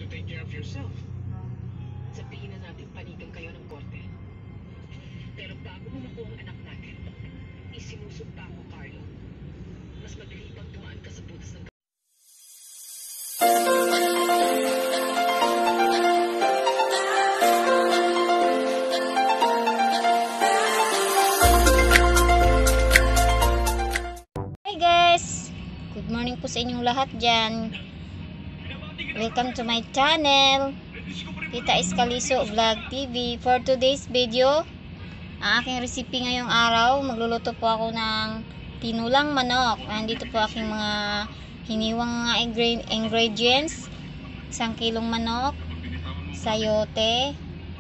to take care of yourself. Sabihin na natin panigang kayo ng korte. Pero bago mo makuha ang anak natin, isinusumpa ko, Carlo. Mas madali pang dumaan ka sa butas ng Hi guys! Good morning po sa inyong lahat dyan. Welcome to my channel, Tita Escaliso Vlog TV. For today's video, ang aking recipe ngayong araw, magluluto po ako ng tinulang manok. Nandito po aking mga hiniwang mga ingredients. 1 kilong manok, sayote,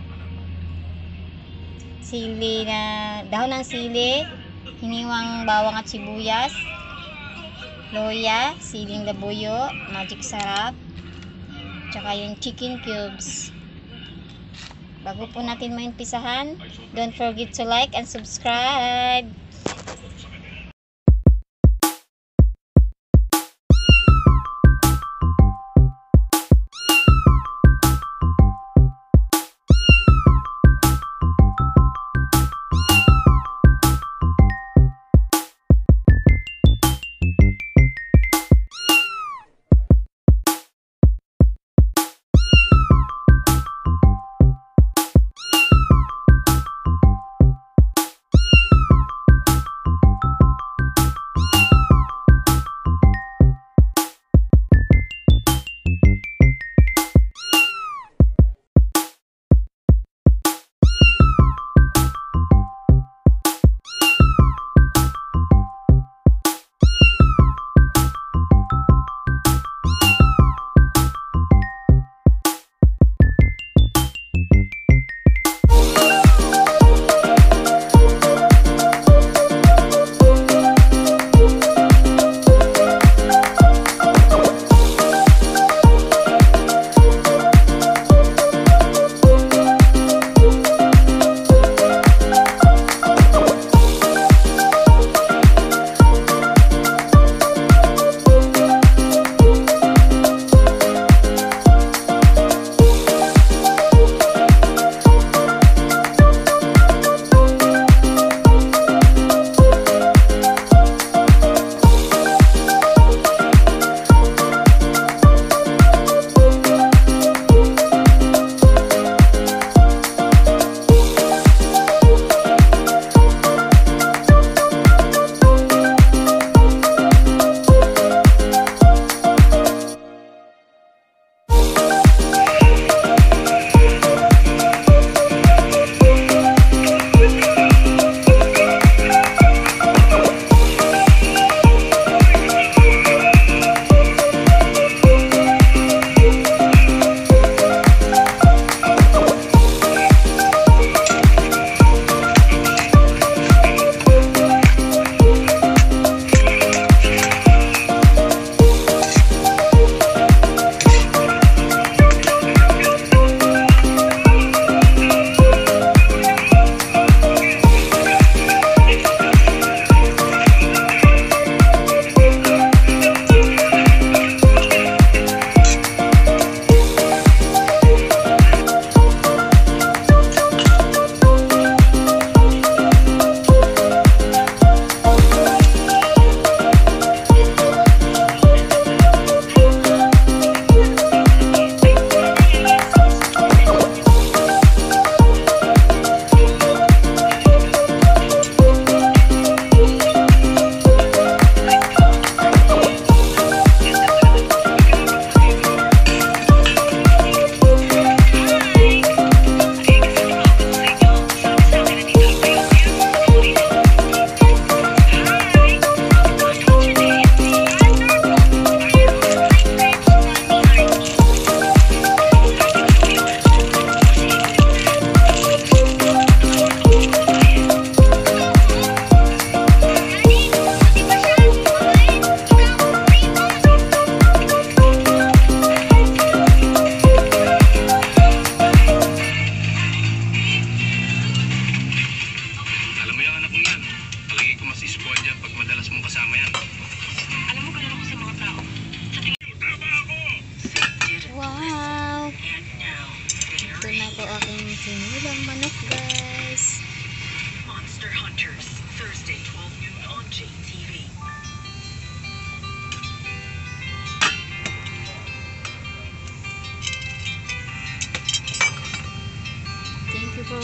sili na, dahon ng sili, hiniwang bawang at sibuyas, loya, siling labuyo, magic sarap, tsaka yung chicken cubes. Bago po natin maimpisahan, don't forget to like and subscribe.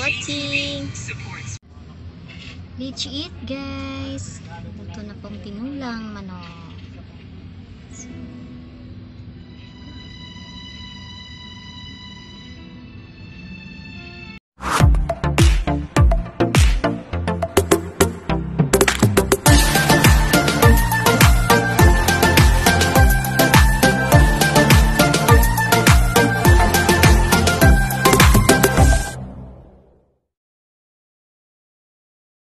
watching. Let's eat guys. Ito na pong tinulang manok. So,